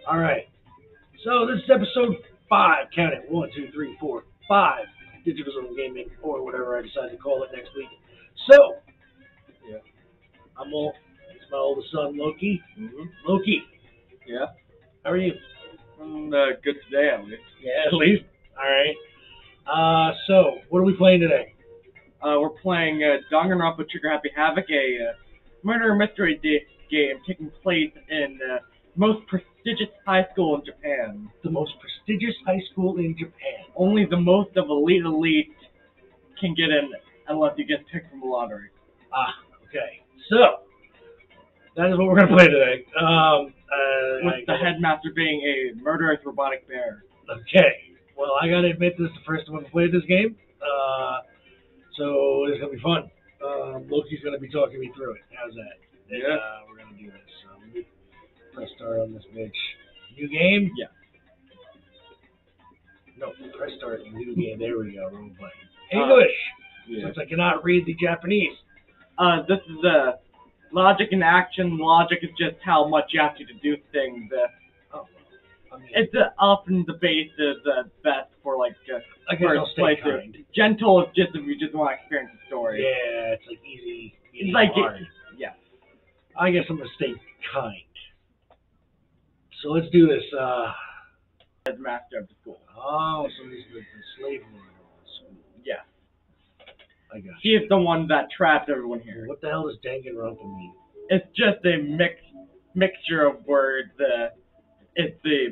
All right. So this is episode 5. Count it. 1, 2, 3, 4, 5. Digital Zone Gaming, or whatever I decide to call it next week. So, Yeah. I'm Wolf. It's my oldest son, Loki. Mm-hmm. Loki, Yeah. how are you? I'm good today, at least. Yeah, at least. All right. So, what are we playing today? We're playing Danganronpa Trigger Happy Havoc, a murder mystery game taking place in the most prestigious high school in Japan. The most prestigious high school in Japan. Only the most of elite can get in unless you get picked from the lottery. Okay. So, that is what we're going to play today. With the headmaster being a murderous robotic bear. Okay. Well, I got to admit, this is the first time I've played this game. So, it's going to be fun. Loki's going to be talking me through it. How's that? Yeah. We're going to do this. So, let me press start on this bitch. New game? Yeah. No, press start. New game. There we go. Wrong button. English! Yeah. Since I cannot read the Japanese. This is logic in action. Logic is just how much you have to do things. It's often debated the best for like I guess I'll stay kind. Gentle is just if you just want to experience the story. Yeah, it's like easy. It's like hard. Yeah. I guess I'm gonna stay kind. So let's do this. Headmaster of the school. Oh, so he's the slave owner of the school. Yeah. I got He you. is the one that trapped everyone here. What the hell does Danganronpa mean? It's just a mixture of words. It's the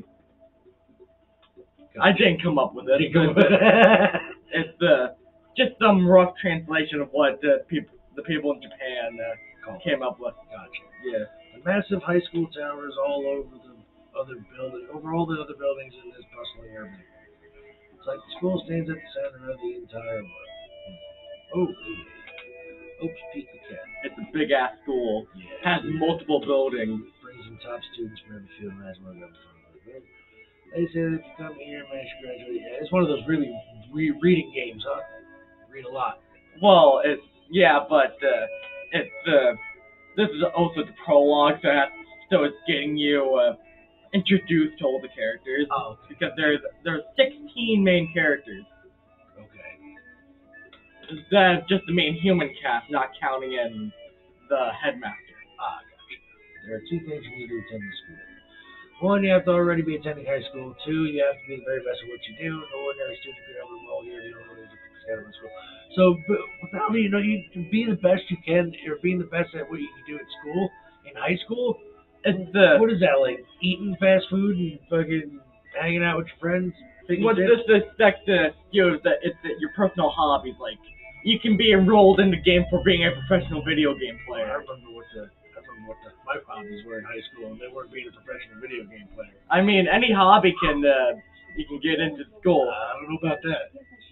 I didn't come up with it. It's just some rough translation of what the people in Japan came up with. Gotcha. Yeah. The massive high school towers all over all the other buildings in this bustling urban area. It's like the school stands at the center of the entire world. Oh, yeah. Oops, Pete the cat. It's a big ass school. Yeah. Has multiple buildings. Brings in top students from every field and has one of them. They say that if you come here, man, you should graduate. Yeah, it's one of those really reading games, huh? Read a lot. Well, but this is also the prologue, so it's getting you introduced to all the characters. Oh, okay. Because there's 16 main characters. Okay. That's just the main human cast, not counting in the headmaster. Gotcha. There are 2 things you need to attend the school. 1, you have to already be attending high school. 2, you have to be the very best at what you do. No ordinary student can be able to roll here. You don't really get in school. So, without you can be the best you can, or being the best at what you can do at school, in high school. What is that, like eating fast food and fucking hanging out with your friends? What's this expect you that it's your personal hobbies? Like you can be enrolled in the game for being a professional video game player. I remember what my hobbies were in high school, and they weren't being a professional video game player. I mean, any hobby you can get into school. I don't know about that.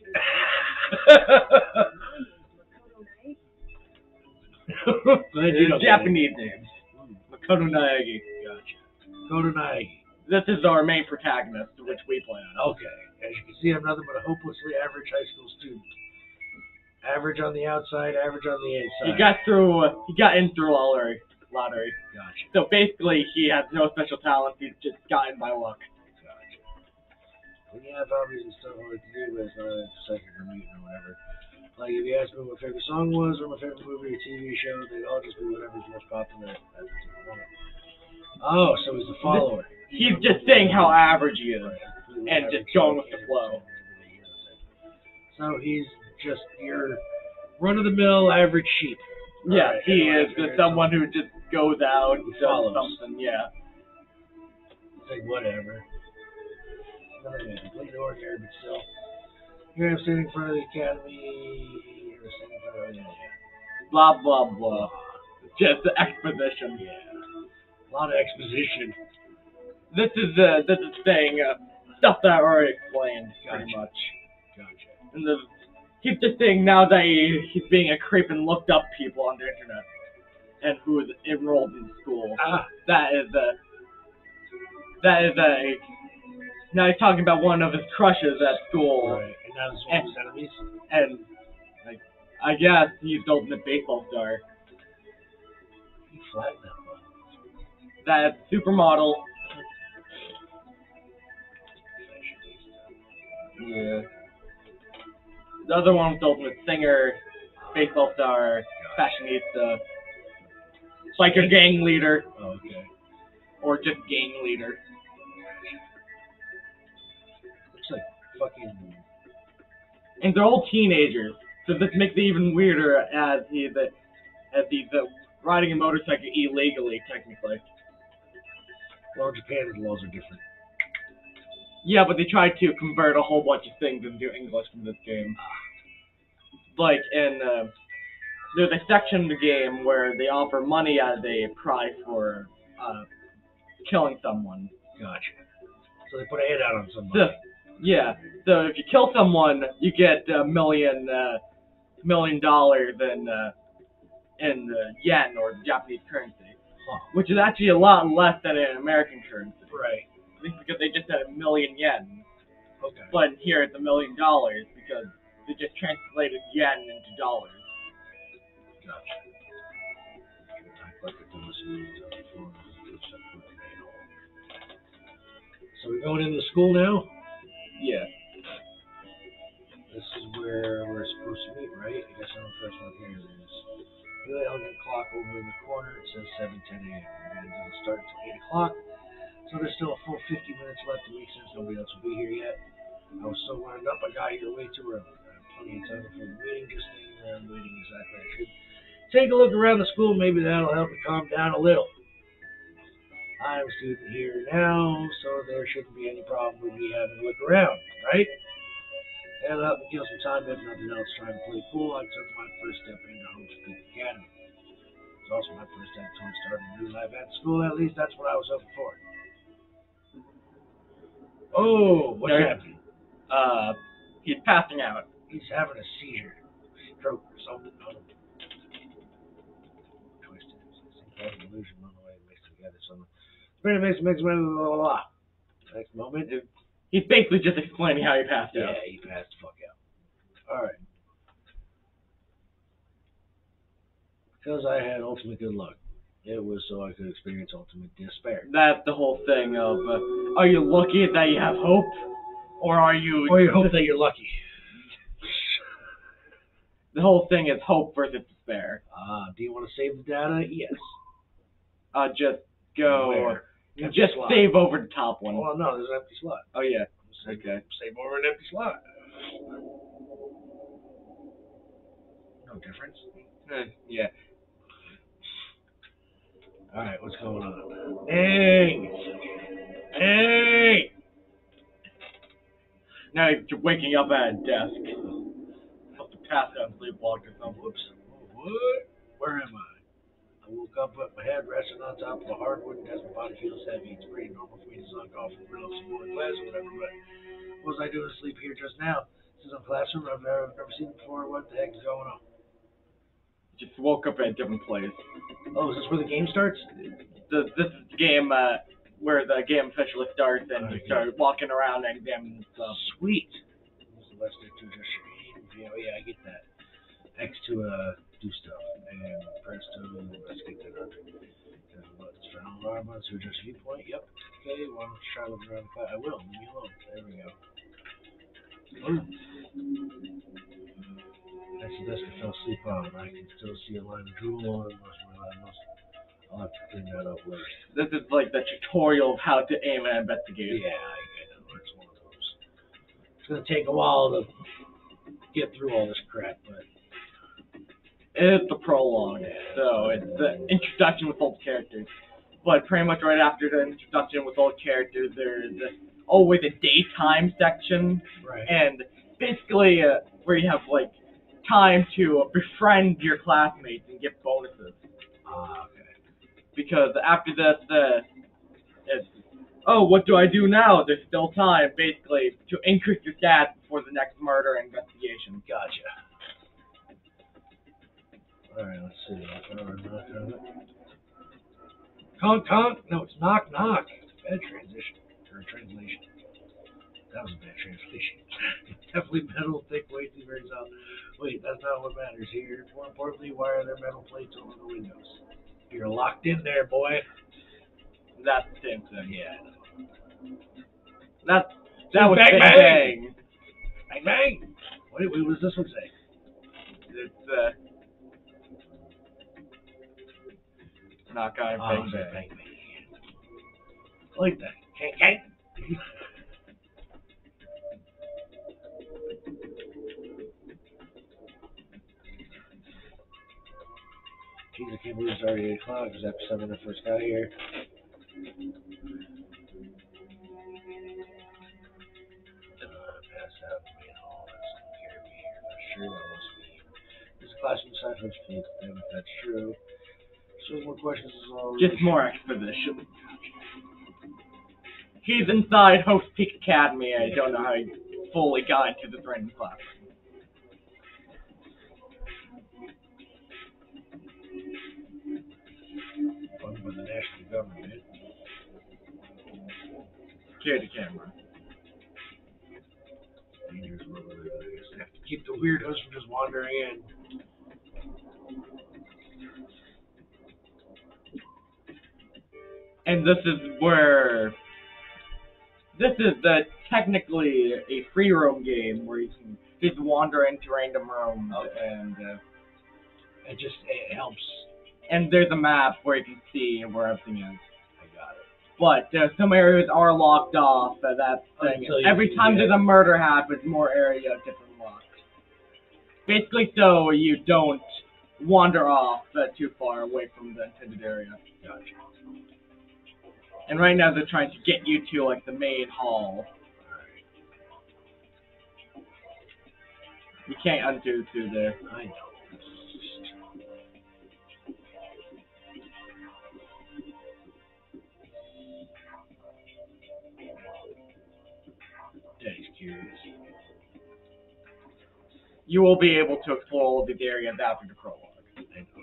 Japanese names. Makoto Naegi. Gotcha. Makoto Naegi. This is our main protagonist, which we play on. Okay. As you can see, I'm nothing but a hopelessly average high school student. Average on the outside, average on the inside. He got in through lottery. Gotcha. So basically, he has no special talent. He's just gotten by luck. Gotcha. When you have hobbies and stuff I like to do, but it's not a second or meeting or whatever. Like if you ask me what my favorite song was or my favorite movie or TV show, they'd all just be whatever's most popular at the moment. Oh, so he's the follower. He's just saying how average he is, and just going with the flow. So he's just your run-of-the-mill average sheep. Yeah, he is just someone who just goes out and does something, yeah. It's like, whatever. Completely ordinary, but still. Here I'm standing in front of the academy. You're standing in front of blah, blah, blah. Just the exposition. Yeah. A lot of exposition. This is saying stuff that I already explained, pretty much. Gotcha. And he's just saying now that he's being a creep and looked up people on the internet and who is enrolled in school. That is now he's talking about one of his crushes at school. Right. And now this is one of his enemies. And like, I guess he's the ultimate baseball star. He flattened that one. That supermodel. Yeah. The other one was Ultimate Singer, baseball star, fashionista, biker gang leader, Oh, okay. or just gang leader. Looks like fucking. And they're all teenagers, so this makes it even weirder as he's riding a motorcycle illegally, technically. Well, in Japan, the laws are different. Yeah, but they tried to convert a whole bunch of things into English from this game. Like there's a section of the game where they offer money as a prize for killing someone. Gotcha. So they put a hit out on somebody. So if you kill someone, you get $1 million in yen or Japanese currency, which is actually a lot less than an American currency. Right. I think because they just said 1 million yen. Okay. But here it's $1 million because they just translated yen into dollars. Gotcha. So we're going into school now? Yeah. This is where we're supposed to meet, right? I guess I'm the first one here. There's really elegant clock over in the corner. It says 7:10 a.m. We're going to start until 8 o'clock. So there's still a full 50 minutes left to make sense. Nobody else will be here yet. I was so wound up, I got here way too early. I had plenty of time before the meeting, just standing around waiting exactly. I should take a look around the school. Maybe that'll help me calm down a little. I'm a student here now, so there shouldn't be any problem with me having a look around, right? That'll help me kill some time, if nothing else, trying to play pool. I took my first step into Hope's Peak Academy. It's also my first step towards starting a new life at school. At least that's what I was hoping for. Oh, what's happening? He's passing out. He's having a seizure, stroke, or something. Oh. Twisted. It's an illusion, one way mixed together. Something. Brain mix, blah, blah, blah. Next moment. He's basically just explaining how he passed out. Yeah, he passed the fuck out. Alright. Because I had ultimate good luck. It was so I could experience ultimate despair. That's the whole thing of, are you lucky that you have hope? Or are you... Or you hope that you're lucky. The whole thing is hope versus despair. Do you want to save the data? Yes. Just go... Where? Just save over the top one. Oh, no, there's an empty slot. Oh, yeah. Okay. Save over an empty slot. No difference. Yeah. Alright, what's going on? Hey! Hey! Now you're waking up at a desk. Have to pass out and sleepwalk or something. Whoops. What? Where am I? I woke up with my head resting on top of a hardwood and as my body feels heavy. It's pretty normal for me to zonk off and grill up some more class or whatever, but what was I doing to sleep here just now? This is a classroom I've never seen it before. What the heck is going on? Just woke up at a different place. Oh, is this where the game starts? This is the game where the game officially starts and you start walking around and examining stuff. Sweet. Let's do just yeah, I get that. X to do stuff and press to investigate that object. Let's found robots who adjust viewpoint. Yep. Okay, why don't you try looking around the class? I will. Leave me alone. There we go. That's the desk I fell asleep on. I can still see a line of drool on it. I'll have to clean that up later. This is like the tutorial of how to aim and investigate. Yeah, I get it. It's one of those. It's going to take a while to get through all this crap, but it's the prologue. So it's the introduction with all the characters. But pretty much right after the introduction with all the characters, there's always a daytime section. Right. And basically where you have like time to befriend your classmates and get bonuses. Okay. Because after this, it's, oh, what do I do now? There's still time, basically, to increase your stats before the next murder investigation. Gotcha. Alright, let's see. Conk, conk. No, it's knock, knock. Bad transition. Or translation. That was a bad translation. Definitely metal, thick, way too very solid. Wait, that's not what matters here. More importantly, why are there metal plates over the windows? You're locked in there, boy. That's the same thing. Yeah. That was Big Bang. Bang bang! What does this one say? It's not guy bang bang. Bang bang. I like that. Can't. Jeez, I can't believe it's already 8 o'clock. It was after 7 when I first got here. Pass out the main hall. That's going to carry me here. For sure, that must be. There's a classroom beside her feet. Damn it, that's true. So, more questions is all. Just more exposition. He's inside Host Peak Academy. I don't know how he fully got into the random classroom. Funded by the national government. Security camera. Dangerous world we live in. I guess they have to keep the weirdos from just wandering in. And this is where... This is technically a free roam game where you can just wander into random rooms and it just helps. And there's a map where you can see where everything is. I got it. But some areas are locked off. That thing. Every time there's a murder happens, more area different locks. Basically, so you don't wander off too far away from the intended area. Gotcha. And right now they're trying to get you to like the main hall. You can't undo through there. I know. Daddy's curious. You will be able to explore all of the areas after the prologue. I know.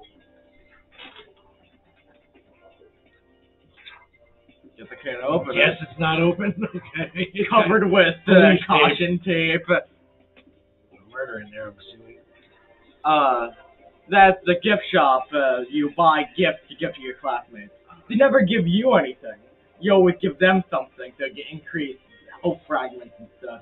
Yes, I can't open it. Yes, it's not open. Okay. Covered with caution tape. Murder in there, I'm assuming. That's the gift shop. You buy gifts to give to your classmates. They never give you anything. You always give them something to get increased hope fragments and stuff.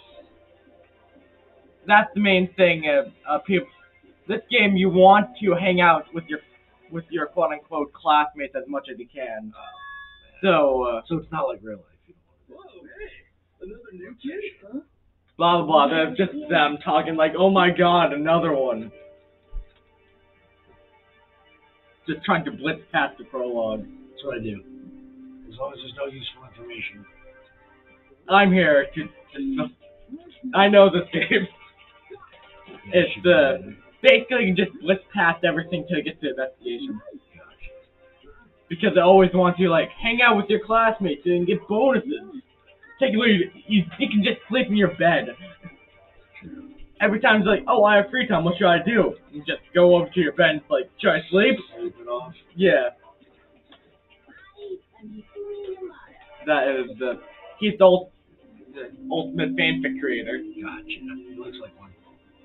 That's the main thing. People, this game, you want to hang out with your quote unquote classmates as much as you can. So it's not like real life. Whoa, hey, another new kid, huh? Blah blah blah. They're just them talking like, oh my god, another one. Just trying to blitz past the prologue. That's what I do. As long as there's no useful information. I'm here to I know this game. It's basically you can just blitz past everything till you get to the investigation. Because I always want to like hang out with your classmates and get bonuses. Technically, you can just sleep in your bed. Every time it's like, oh, I have free time, what should I do? You just go over to your bed and it's like, should I sleep? Sleep it off. Yeah. That is he's the ultimate fanfic creator. Gotcha. He looks like one.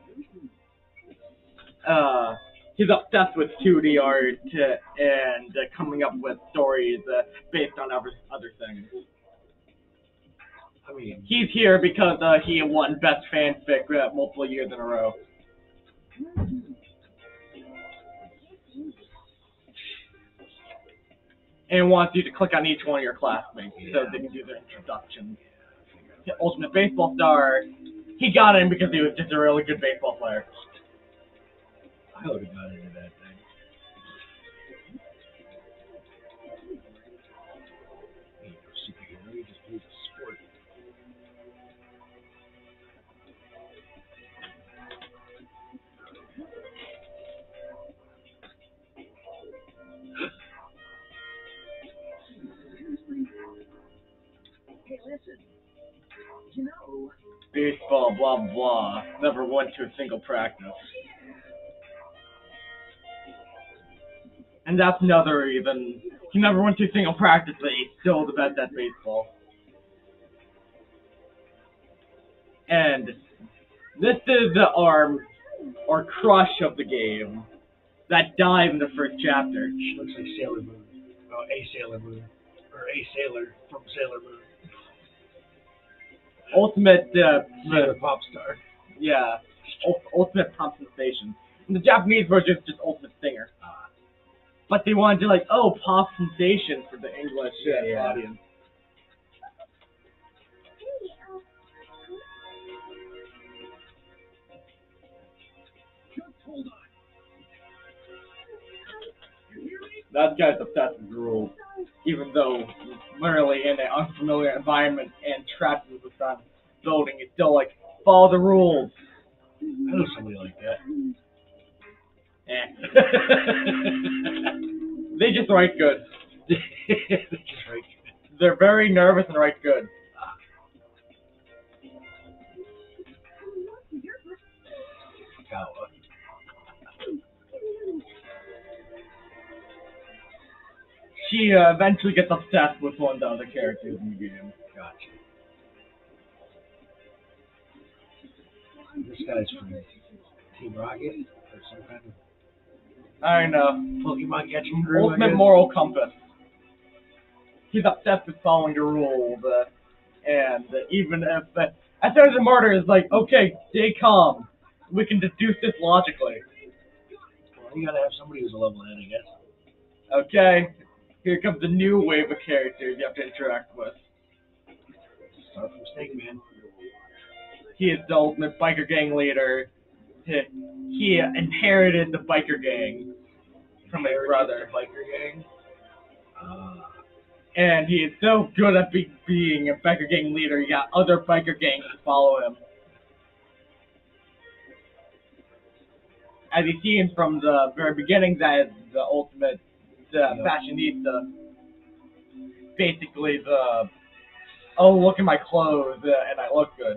He's obsessed with 2D art and coming up with stories based on other things. I mean, he's here because he won Best Fanfic multiple years in a row. And wants you to click on each one of your classmates so they can do their introductions. The Ultimate Baseball Star, he got in because he was just a really good baseball player. I would have got into that thing. Ain't no superhero, he just plays a sport. Hey, listen. You know, Baseball, blah, blah, blah. Never went to a single practice. And that's another reason. He never went to a single practice, but he's still the best at baseball. And this is the arm, or crush of the game, that died in the first chapter. She looks like Sailor Moon. Oh, a Sailor Moon. Or a sailor from Sailor Moon. ultimate, Another pop star. yeah, ultimate pop sensation. And the Japanese version is just ultimate singer. But they wanted to like, oh, pop sensation for the English Yeah. audience. Just hold on. You hear me? That guy's obsessed with the rules, even though he's literally in an unfamiliar environment and trapped with the sun voting. It's still like, follow the rules. I know somebody like that. They just write good. That's just right. They're very nervous and write good. Kawa. She eventually gets obsessed with one of the other characters in the game. Gotcha. This guy's from Team Rocket or some kind of I know. Pokemon catching crew. I Ultimate guess. moral compass. He's obsessed with following the rules, and even if at the end of the murder is like, okay, stay calm. We can deduce this logically. Well, you gotta have somebody who's a level head, I guess. Okay, here comes a new wave of characters you have to interact with. Start from Snake Man. He is the ultimate biker gang leader. He inherited the biker gang from his brother. The biker gang. And he is so good at being a biker gang leader, he got other biker gangs to follow him. As you've seen from the very beginning, that is the ultimate fashionista. Basically the, oh, look at my clothes, and I look good.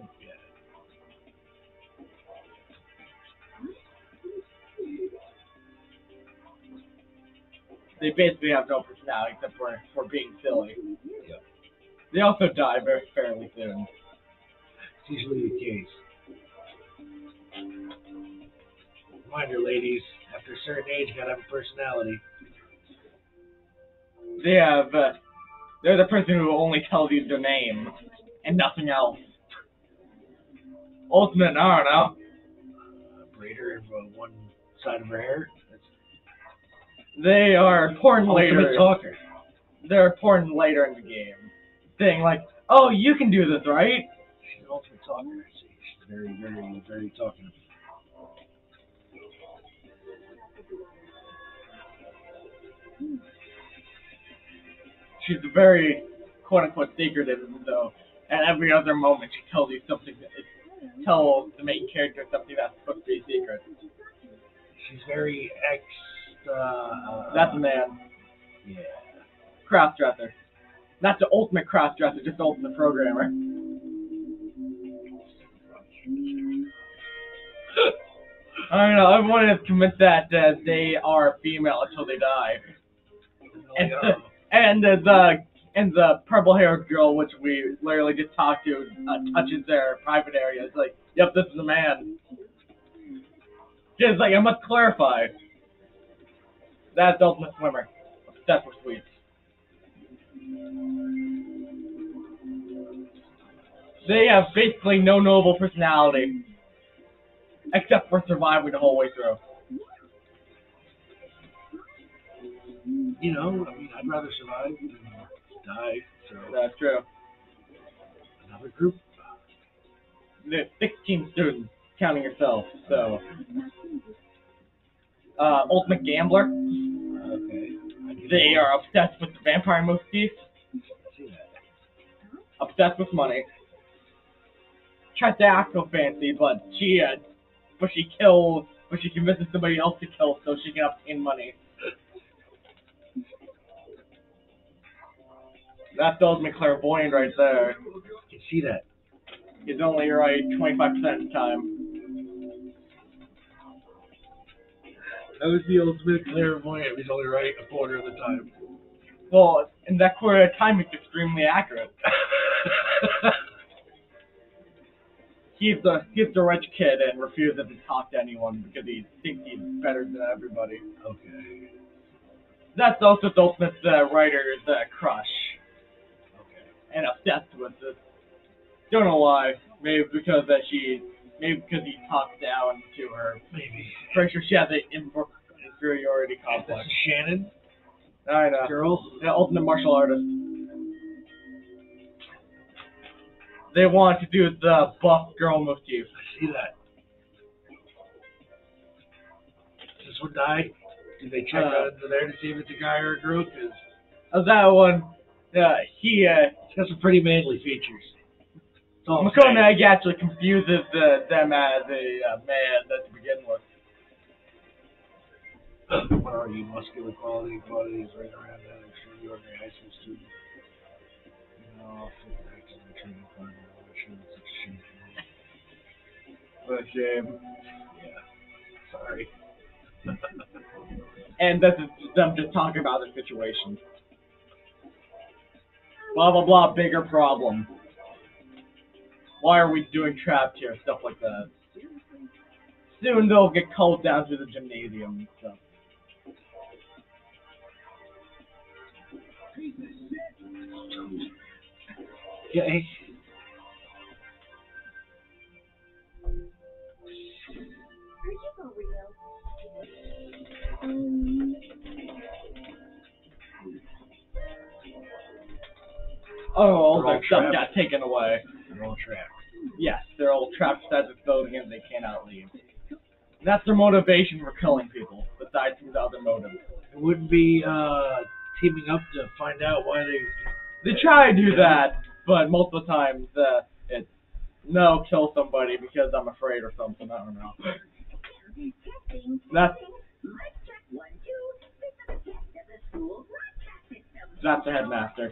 They basically have no personality except for being silly. Yep. They also die very fairly soon. It's usually the case. Reminder, ladies, after a certain age, you gotta have a personality. They have, they're the person who only tells you their name and nothing else. Ultimate, I don't know. Braider of one side of her hair. They are important later. Ultimate talker. They're important later in the game. Saying like, oh, you can do this, right? She's an ultimate talker. She's very, very, very talkative. She's very quote-unquote secretive, though. At every other moment, she tells you something tells the main character something that's supposed to be a secret. She's very That's a man. Yeah. Crossdresser. Not the ultimate crossdresser, just the ultimate programmer. I don't know, everyone is convinced that they are female until they die. And the purple-haired girl, which we literally just talked to, touches their private area. It's like, yep, this is a man. Just like, I must clarify. That's the ultimate swimmer. Obsessed with sweets. They have basically no noble personality. Except for surviving the whole way through. You know, I mean, I'd rather survive than die. So That's true. another group. There's 16 students, counting yourself, so. Ultimate Gambler. Okay. They are obsessed with the vampire motif. See that. Obsessed with money. Tries to act so fancy, but she convinces somebody else to kill so she can obtain money. That's the ultimate clairvoyant right there. You can see that. He's only right 25% of the time. That was the ultimate clairvoyant. He's only right a quarter of the time. Well, in that quarter of time, it's extremely accurate. He's the rich kid and refuses to talk to anyone because he thinks he's better than everybody. Okay. That's also the ultimate writer's crush. Okay. And obsessed with it. Don't know why. Maybe because maybe because he talked down to her. Maybe. Pretty sure she has an inferiority This complex. is Shannon, I know. girl. The ultimate martial artist. They want to do the buff girl motif. I see that. Does this one die? Did they check out into there to see if it's a guy or a girl? Because That one, he, it's got some pretty manly features. That's all I'm Makona saying. actually confuses them as a man to begin with. What are you? Muscular qualities right around that. I'm sure you are a high school student. No, fit back to the training plan. What a shame. Yeah. Sorry. And this is them just talking about their situation. Blah blah blah, bigger problem. Why are we doing trapped here? Stuff like that. Soon they'll get called down to the gymnasium and stuff. Okay. Oh, all They're all their stuff trapped. got taken away. They're all trapped. Yes, they're all trapped inside this building and they cannot leave. That's their motivation for killing people, besides some other motives. It wouldn't be teaming up to find out why they. They try to do that, but most of the times it's no, kill somebody because I'm afraid or something. I don't know. That's the headmaster.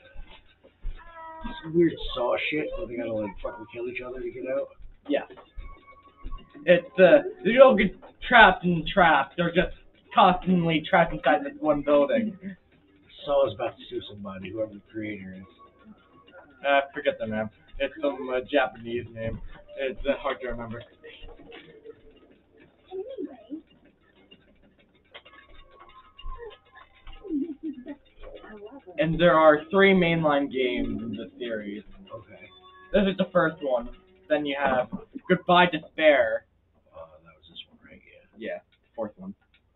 Some weird saw shit where they gotta like fucking kill each other to get out. Yeah. It's they don't get trapped and trapped. They're just constantly trapped inside this one building. Saw's about to sue somebody, whoever the creator is. Forget the name. It's some Japanese name. It's hard to remember. And there are 3 mainline games in this series. Okay. This is the first one. Then you have Goodbye Despair. That was this one, right? Yeah. Yeah, fourth one.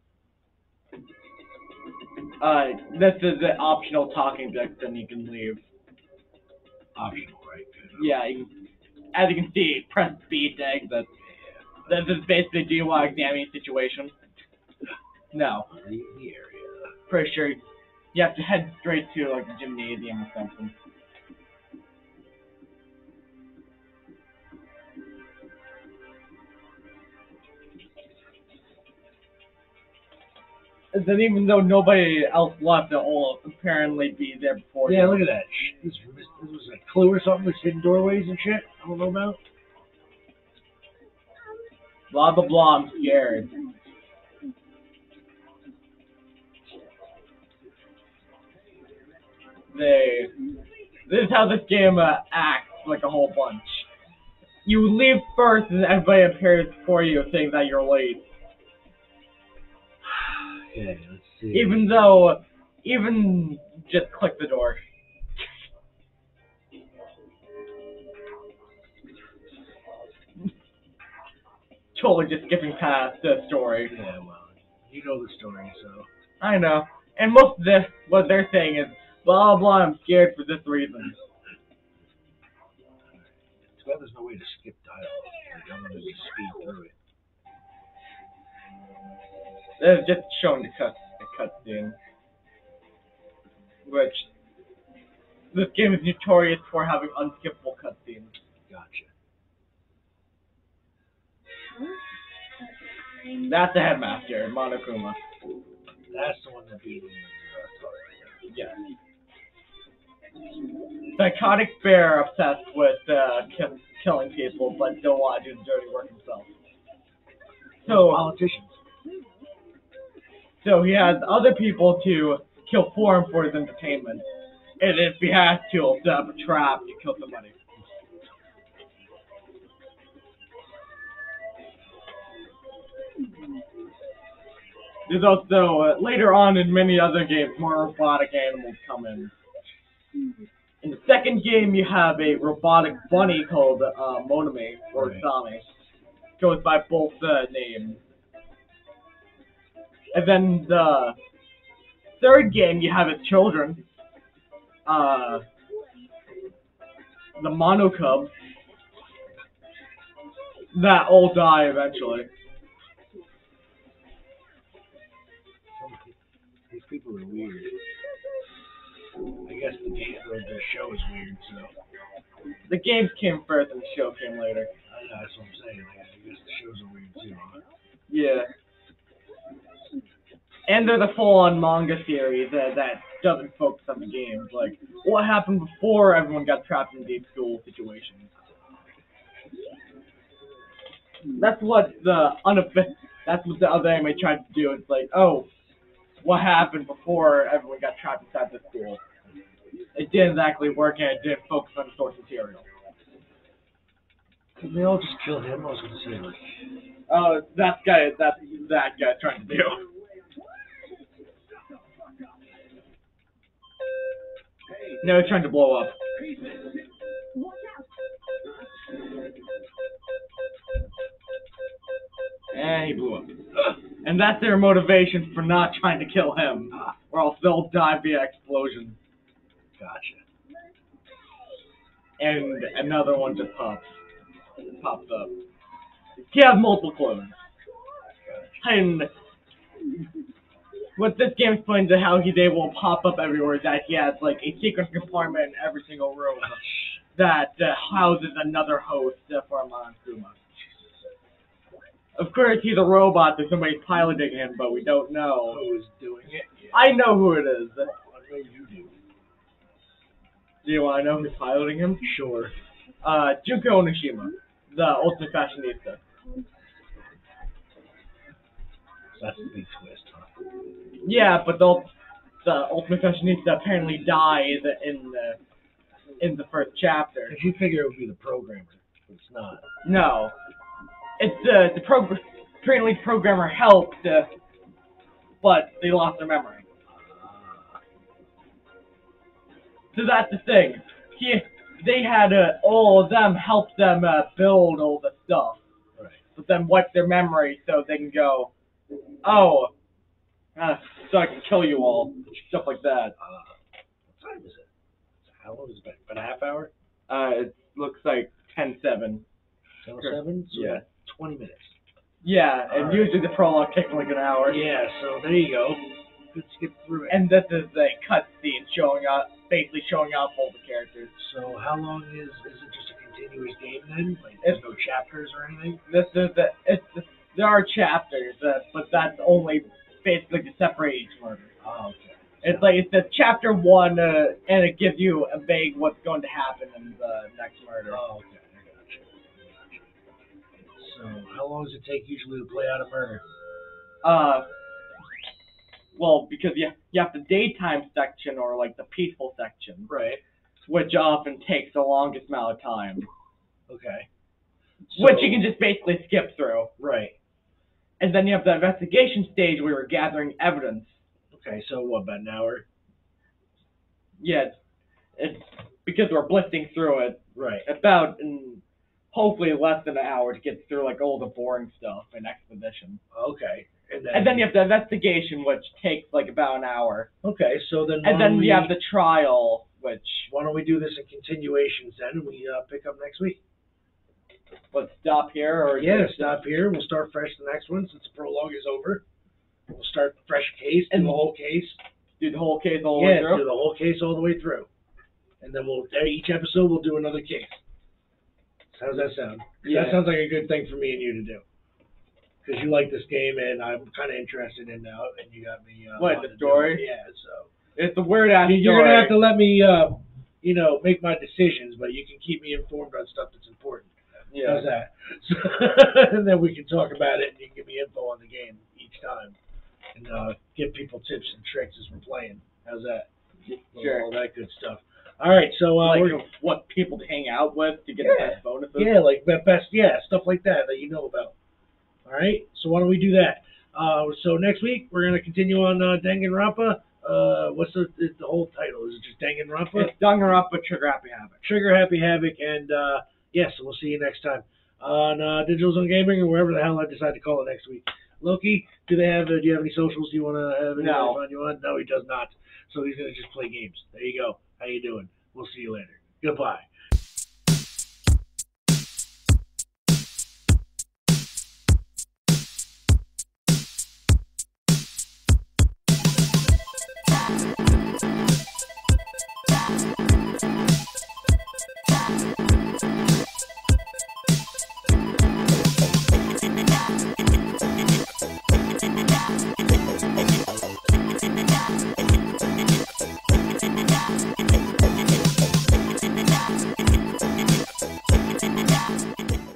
This is the optional talking deck, then you can leave. Optional, right? Yeah, as you can see, press speed to exit. This is basically, do you want to examine the situation? No. The area. Pretty sure you have to head straight to like a gymnasium or something. And then even though nobody else left, they'll all apparently be there before Yeah, you. look at that. This was a clue or something. There's hidden doorways and shit. I don't know about. Blah blah blah, I'm scared. This is how this game acts, like a whole bunch. You leave first and everybody appears for you saying that you're late. Okay, let's see. Even just click the door. Totally just skipping past the story. Yeah, well, you know the story, so. I know. And most of this, what they're saying is, blah blah, I'm scared for this reason. Too bad there's no way to skip dialogue. Like, I'm gonna just speed through it. This is just showing the cutscene. Which, this game is notorious for having unskippable cutscenes. Gotcha. That's the headmaster, Monokuma. That's the one that beat me. Yes. Psychotic bear obsessed with killing people, but don't want to do the dirty work himself. So Politicians. So he has other people to kill for him for his entertainment. And if he has to, he'll set up a trap to kill somebody. There's also, later on in many other games, more robotic animals come in. In the second game, you have a robotic bunny called Monome, or Right. Same. Goes by both names. And then the third game, you have its children. The Mono Cubs. That all die eventually. These people are weird. I guess the game or the show is weird, so. The games came first and the show came later. I know, that's what I'm saying. Like, I guess the shows are weird too, huh? Yeah. And there's a full-on manga series that doesn't focus on the games. Like, what happened before everyone got trapped in deep school situations. That's what the other anime tried to do. It's like, oh, what happened before everyone got trapped inside the school? It didn't exactly work, and it didn't focus on the source material. Couldn't they all just kill him? I was gonna say, like. Oh, that's that guy trying to do. No, he's trying to blow up. And he blew up. And that's their motivation for not trying to kill him, or else they'll die via explosion. Gotcha. And another one just pops up. He has multiple clones. And what this game explains is how they will pop up everywhere, that he has like a secret compartment in every single room that houses another host for Monokuma. Of course, he's a robot, there's somebody piloting him, but we don't know. Who is doing it? Yeah. I know who it is. I know you do. Do you want to know who's piloting him? Sure. Junko Onishima, the ultimate fashionista. That's the big twist, huh? Yeah, but the ultimate fashionista apparently dies in the first chapter. Because you figure it would be the programmer, but it's not. No. It's apparently the programmer helped, but they lost their memory. So that's the thing. They had all of them help them build all the stuff, Right. but then wipe their memory so they can go, oh, so I can kill you all, stuff like that. What time is it? How long is it? About a half hour? It looks like 10-7. 7? So Yeah. 20 minutes. Yeah, and Alright. usually the prologue takes like an hour. Yeah, so there you go. Good skip through it. And this is a cutscene basically showing off all the characters. So how long is it just a continuous game then? Like there's no chapters or anything? There are chapters, but that's only basically to separate each murder. Oh, okay. It's a chapter 1, and it gives you a vague what's going to happen in the next murder. Oh, okay. I gotcha. So how long does it take usually to play out a murder? Well, because you have the daytime section or like the peaceful section, Right. which often takes the longest amount of time, Okay. which you can just basically skip through. Right. And then you have the investigation stage where you're gathering evidence. Okay, so what, about an hour? Yeah, it's because we're blitzing through it. Right. About hopefully less than an hour to get through like all the boring stuff in Exposition. Okay. And then you have the investigation, which takes like about an hour. Okay, so then And then you have the trial, which why don't we do this in continuations then, and we pick up next week? let's stop here or Yeah, stop here. We'll start fresh the next one since the prologue is over. We'll start fresh case, do the whole case. do the whole case all the way Yeah, through. do the whole case all the way through. And then each episode we'll do another case. How does that sound? 'Cause Yeah. That sounds like a good thing for me and you to do. Because you like this game and I'm kind of interested in now, and you got me. What, wanting the to do story? it. Yeah, so. It's a weird ass story. You're gonna have to let me, make my decisions, but you can keep me informed on stuff that's important. Yeah. How's that? And then we can talk about it, and you can give me info on the game each time, and give people tips and tricks as we're playing. How's that? Sure. All that good stuff. All right, so we're what people to hang out with to get Yeah. the best bonuses. yeah, like stuff like that you know about. All right, so why don't we do that? So next week we're gonna continue on Danganronpa. What's the whole title? Is it just Danganronpa. It's Danganronpa, Trigger Happy Havoc. Trigger Happy Havoc, and yes, we'll see you next time on Digital Zone Gaming or wherever the hell I decide to call it next week. Loki, do you have any socials you want to have anybody No. find you on? No, he does not. So he's going to just play games. There you go. How you doing? We'll see you later. Goodbye.